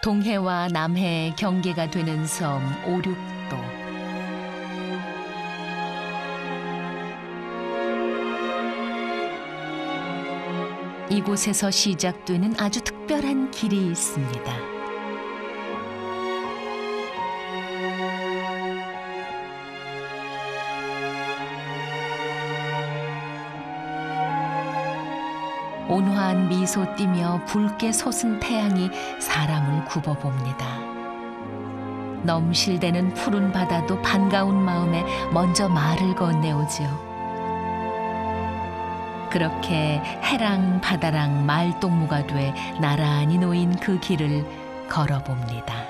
동해와 남해의 경계가 되는 섬 오륙도. 이곳에서 시작되는 아주 특별한 길이 있습니다. 온화한 미소 띠며 붉게 솟은 태양이 사람을 굽어봅니다. 넘실대는 푸른 바다도 반가운 마음에 먼저 말을 건네오지요. 그렇게 해랑 바다랑 말동무가 돼 나란히 놓인 그 길을 걸어봅니다.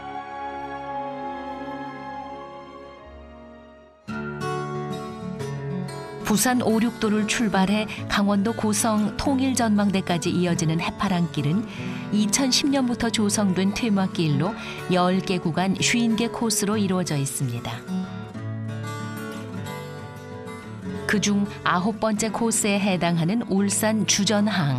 부산 오륙도를 출발해 강원도 고성 통일전망대까지 이어지는 해파랑길은 2010년부터 조성된 퇴마길로 10개 구간 50개 코스로 이루어져 있습니다. 그중 9번째 코스에 해당하는 울산 주전항.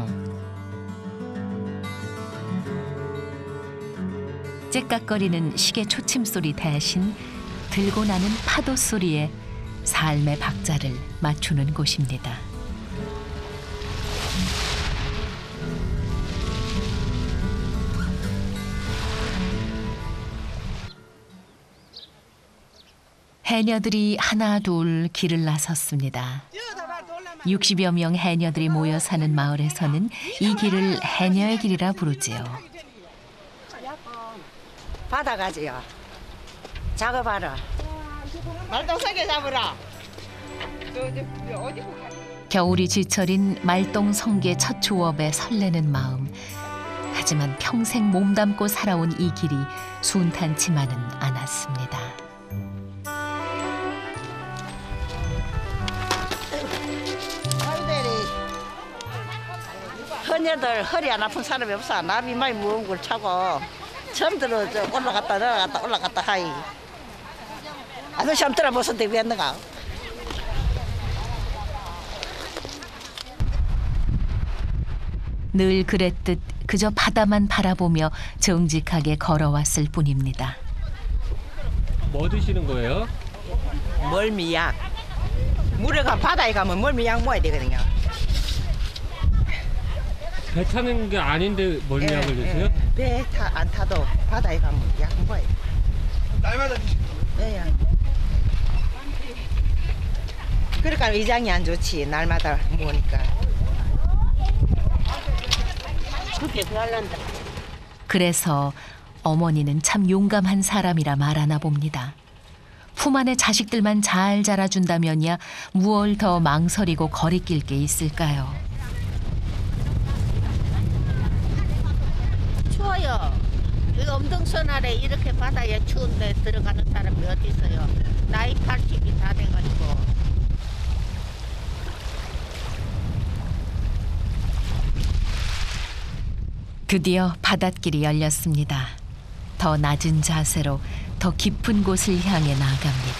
째깍거리는 시계 초침 소리 대신 들고 나는 파도 소리에 삶의 박자를 맞추는 곳입니다. 해녀들이 하나 둘 길을 나섰습니다. 60여 명 해녀들이 모여 사는 마을에서는 이 길을 해녀의 길이라 부르지요. 받아가지요. 작업하러. 말똥 세게 잡으라. 겨울이 지철인 말똥성게 첫 조업에 설레는 마음. 하지만 평생 몸담고 살아온 이 길이 순탄치만은 않았습니다. 헌녀들 허리 안 아픈 사람이 없어. 나비 많이 무거운 걸 차고 처음 들어 올라갔다 내려갔다 올라갔다 하이. 아저씨 한번 들어보서 되겠는가? 늘 그랬듯 그저 바다만 바라보며 정직하게 걸어왔을 뿐입니다. 뭐 드시는 거예요? 멀미약. 물에 가 바다에 가면 멀미약 먹어야 되거든요. 배 타는 게 아닌데 멀미약을 드세요? 배 안 타도 바다에 가면 약 먹어야 돼. 날마다 드시는 거예요? 예. 그러니까 위장이 안 좋지. 날마다 먹으니까. 그렇게 살란다. 그래서 어머니는 참 용감한 사람이라 말하나 봅니다. 품 안에 자식들만 잘 자라준다면야 무얼 더 망설이고 거리낄 게 있을까요? 추워요. 이 엄동선 아래 이렇게 바다에 추운데 들어가는 사람이 어디 있어요. 나이 80이 다 돼가지고. 드디어 바닷길이 열렸습니다. 더 낮은 자세로 더 깊은 곳을 향해 나아갑니다.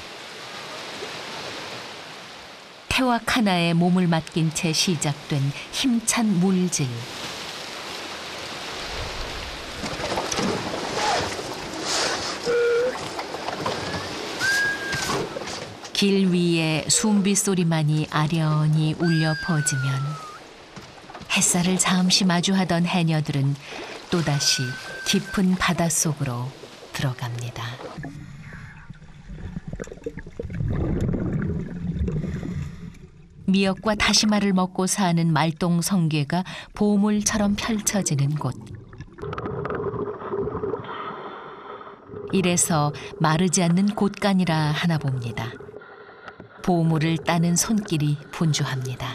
태왁 하나에 몸을 맡긴 채 시작된 힘찬 물질. 길 위에 숨비 소리만이 아련히 울려 퍼지면 햇살을 잠시 마주하던 해녀들은 또다시 깊은 바닷속으로 들어갑니다. 미역과 다시마를 먹고 사는 말똥성게가 보물처럼 펼쳐지는 곳. 이래서 마르지 않는 곳간이라 하나 봅니다. 보물을 따는 손길이 분주합니다.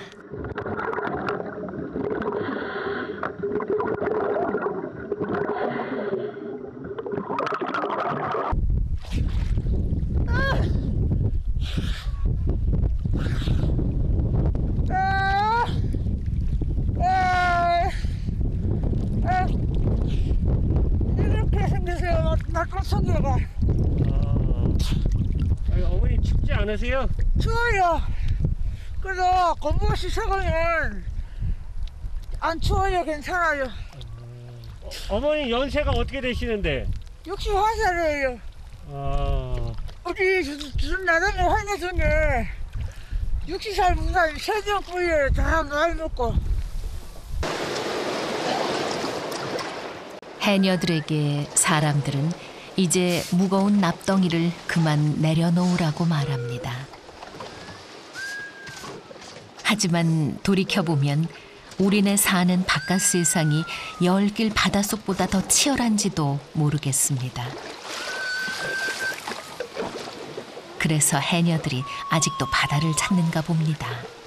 이렇게 생겼어요. 말똥성게가. 어머니 춥지 않으세요? 추워요. 그래도 공부 시작하면 안 추워요. 괜찮아요. 어머니 연세가 어떻게 되시는데? 64살이에요. 아, 우리 나중에 화내서는 60살, 무살 세정부에 다 나이 먹고. 해녀들에게 사람들은 이제 무거운 납덩이를 그만 내려놓으라고 말합니다. 하지만 돌이켜보면 우리네 사는 바깥 세상이 열길 바닷속보다 더 치열한지도 모르겠습니다. 그래서 해녀들이 아직도 바다를 찾는가 봅니다.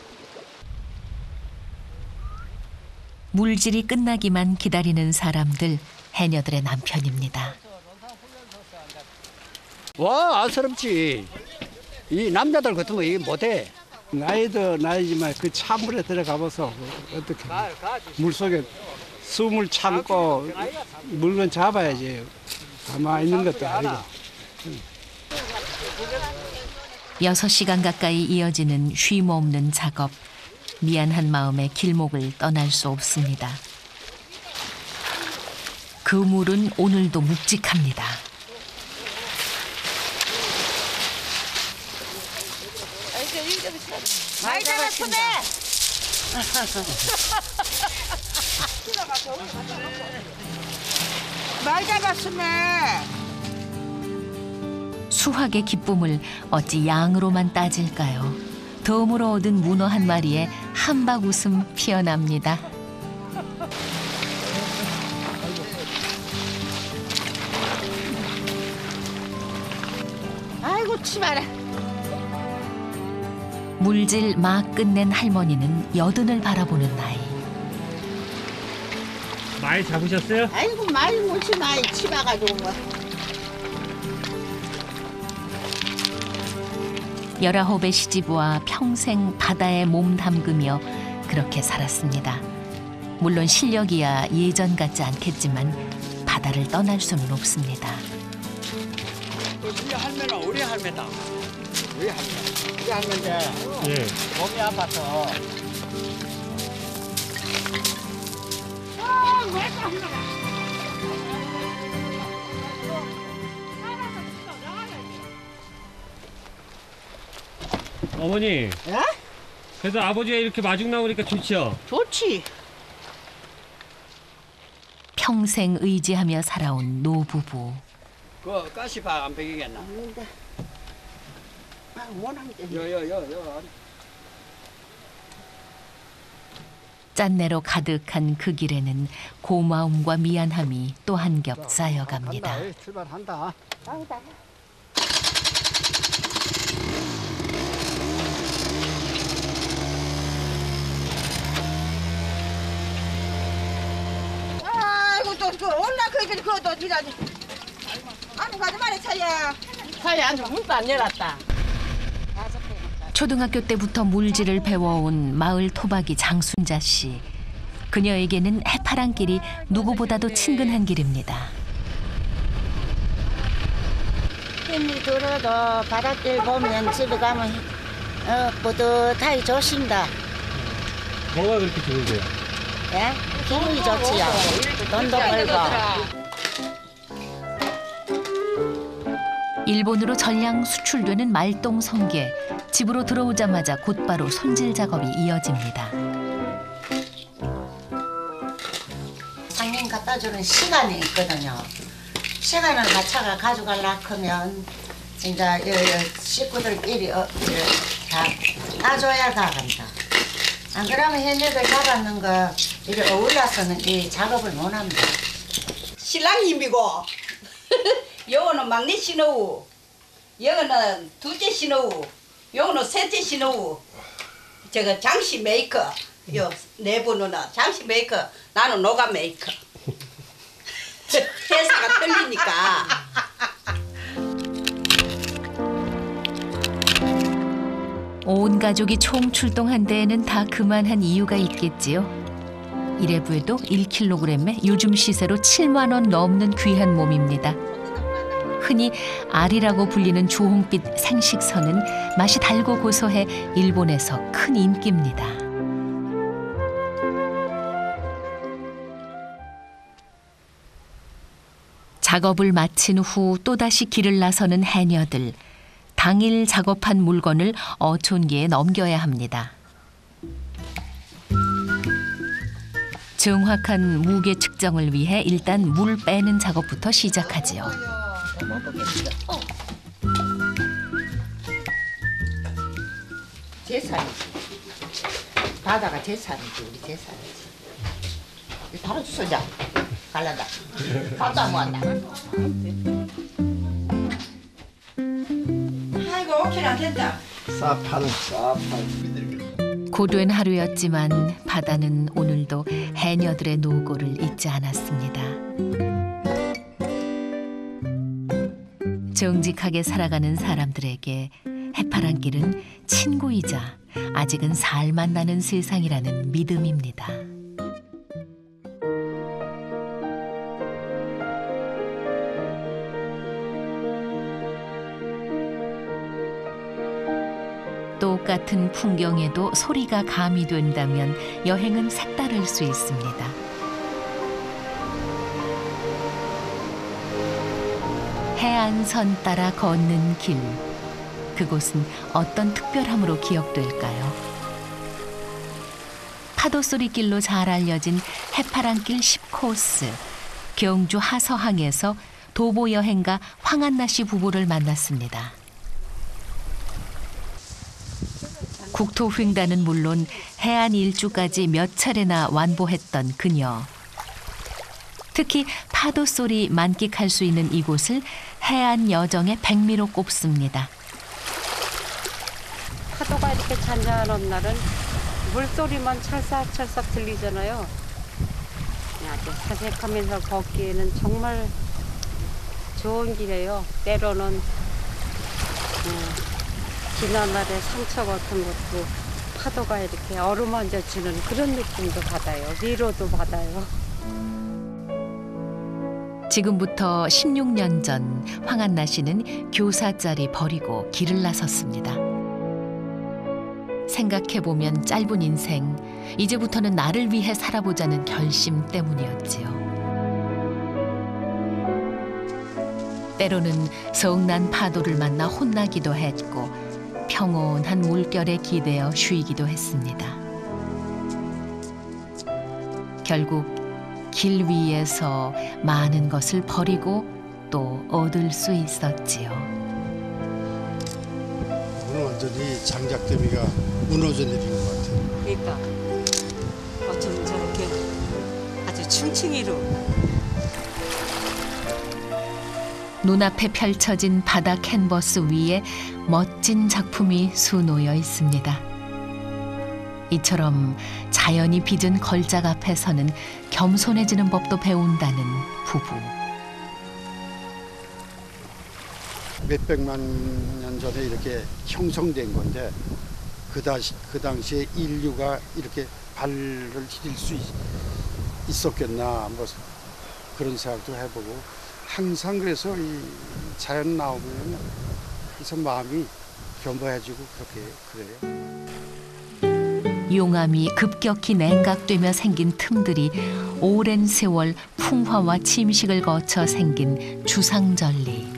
물질이 끝나기만 기다리는 사람들, 해녀들의 남편입니다. 와, 안쓰럽지. 이 남자들 같으면 이게 못해. 나이도 나이지만 그 찬물에 들어가봐서 어떻게 물속에 숨을 참고 물건 잡아야지. 가만히 있는 것도 아니고. 6시간 가까이 이어지는 쉼 없는 작업. 미안한 마음에 길목을 떠날 수 없습니다. 그 물은 오늘도 묵직합니다. 많이 잡았으네. 많이 잡았으네. 수확의 기쁨을 어찌 양으로만 따질까요? 덤으로 얻은 문어 한 마리에 한박 웃음 피어납니다. 아이고 치마라. 물질 막 끝낸 할머니는 여든을 바라보는 나이. 많이 잡으셨어요? 아이고 많이 못치 많이 치마가지고 뭐. 19의 시집와 평생 바다에 몸 담그며 그렇게 살았습니다. 물론 실력이야 예전 같지 않겠지만 바다를 떠날 수는 없습니다. 우리 할매는 우리 할매다. 우리 할매. 우리 할매인데 예. 몸이 아파서. 어머니. 예? 그래도 아버지가 이렇게 마중 나오니까 좋죠? 좋지. 평생 의지하며 살아온 노부부. 그 가시밥 안 베기겠나? 아, 원하면 돼. 요. 짠내로 가득한 그 길에는 고마움과 미안함이 또 한 겹 쌓여갑니다. 간다, 출발한다. 아이고 또 올라가길 그것도 니라니. 아니 가지 말해 차야. 차야 앉아 문도 안 열었다. 초등학교 때부터 물질을 배워온 마을 토박이 장순자 씨. 그녀에게는 해파랑길이 누구보다도 친근한 길입니다. 힘이 들어도 바닷길 보면 집에 가면 뿌듯하게 좋습니다. 뭐가 그렇게 좋은데요? 예? 기분이 좋지요. 돈도 벌고. 일본으로 전량 수출되는 말똥 성게. 집으로 들어오자마자 곧바로 손질 작업이 이어집니다. 상인 갖다 주는 시간이 있거든요. 시간을 맞춰가 가져가려고 하면 이제 식구들끼리 다 따줘야 가간다. 안 그러면 해녀들 잡았는 거 이렇게 어울려서는 이 작업을 못 합니다. 신랑님이고 요거는 막내 신호우, 요거는 둘째 신호우, 요거는 셋째 신호우. 저거 장씨 메이커. 요 네 분은 장씨 메이커, 나는 노가 메이커. 회사가 틀리니까. 온 가족이 총출동한 데에는 다 그만한 이유가 있겠지요. 이래봬도 1kg에 요즘 시세로 7만 원 넘는 귀한 몸입니다. 흔히 알이라고 불리는 주홍빛 생식선은 맛이 달고 고소해 일본에서 큰 인기입니다. 작업을 마친 후 또다시 길을 나서는 해녀들. 당일 작업한 물건을 어촌기에 넘겨야 합니다. 정확한 무게 측정을 위해 일단 물 빼는 작업부터 시작하지요. 제산이지. 바다가 제산이지, 우리 제산이지. 이거 달아주소, 자. 갈란다. 밥도 안 먹었나? 아이고 오케이 안 된다. 고된 하루였지만 바다는 오늘도 해녀들의 노고를 잊지 않았습니다. 정직하게 살아가는 사람들에게 해파랑길은 친구이자 아직은 살만 나는 세상이라는 믿음입니다. 똑같은 풍경에도 소리가 가미된다면 여행은 색다를 수 있습니다. 해안선 따라 걷는 길, 그곳은 어떤 특별함으로 기억될까요? 파도소리길로 잘 알려진 해파랑길 10코스, 경주 하서항에서 도보 여행가 황한나 씨 부부를 만났습니다. 국토횡단은 물론 해안 일주까지 몇 차례나 완보했던 그녀. 특히 파도 소리 만끽할 수 있는 이곳을 해안 여정의 백미로 꼽습니다. 파도가 이렇게 잔잔한 날은 물소리만 찰싹찰싹 들리잖아요. 아주 사색하면서 걷기에는 정말 좋은 길이에요. 때로는 지난날의 상처 같은 것도 파도가 이렇게 어루만져 주는 그런 느낌도 받아요. 위로도 받아요. 지금부터 16년 전 황한나 씨는 교사 자리 버리고 길을 나섰습니다. 생각해보면 짧은 인생, 이제부터는 나를 위해 살아보자는 결심 때문이었지요. 때로는 성난 파도를 만나 혼나기도 했고 평온한 물결에 기대어 쉬기도 했습니다. 결국 길 위에서 많은 것을 버리고 또 얻을 수 있었지요. 오늘 완전히 장작더미가 무너져 내린 것 같아요. 그러니까 어쩜 저렇게 아주 층층이로 눈앞에 펼쳐진 바다 캔버스 위에 멋진 작품이 수놓여 있습니다. 이처럼 자연이 빚은 걸작 앞에서는 겸손해지는 법도 배운다는 부부. 몇백만 년 전에 이렇게 형성된 건데 그 당시에 인류가 이렇게 발을 디딜 수 있었겠나 뭐 그런 생각도 해보고 항상 그래서 이 자연 나오면 항상 마음이 겸허해지고 그렇게 그래요. 용암이 급격히 냉각되며 생긴 틈들이 오랜 세월 풍화와 침식을 거쳐 생긴 주상절리.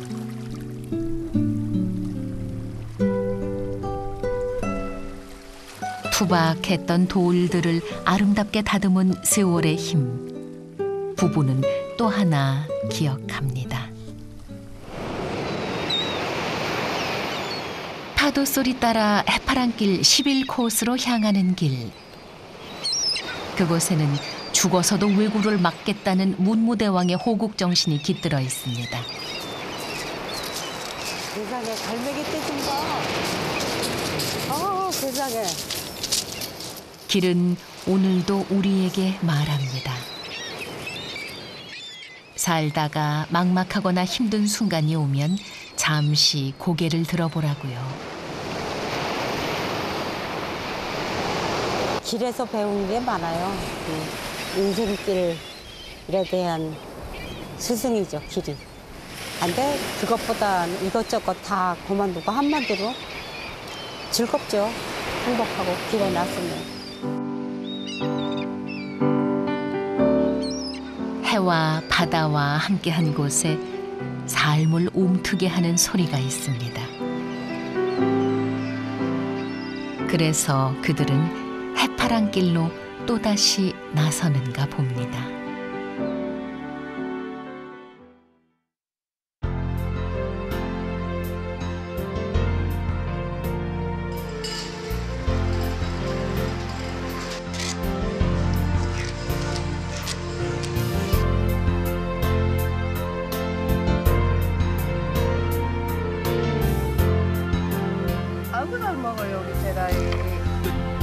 투박했던 돌들을 아름답게 다듬은 세월의 힘. 부부는 또 하나 기억합니다. 파도 소리 따라 해파랑길 11코스로 향하는 길. 그곳에는 죽어서도 왜구를 막겠다는 문무대왕의 호국 정신이 깃들어 있습니다. 세상에 갈매기 떼준다. 세상에. 길은 오늘도 우리에게 말합니다. 살다가 막막하거나 힘든 순간이 오면 잠시 고개를 들어보라고요. 길에서 배운 게 많아요. 인생길에 대한 스승이죠, 길이. 근데 그것보다 이것저것 다 그만두고 한마디로 즐겁죠. 행복하고 길에 나서면. 해와 바다와 함께한 곳에 삶을 움트게 하는 소리가 있습니다. 그래서 그들은 해파란 길로 또다시 나서는가 봅니다. 아무나 먹어요 우리 세라이.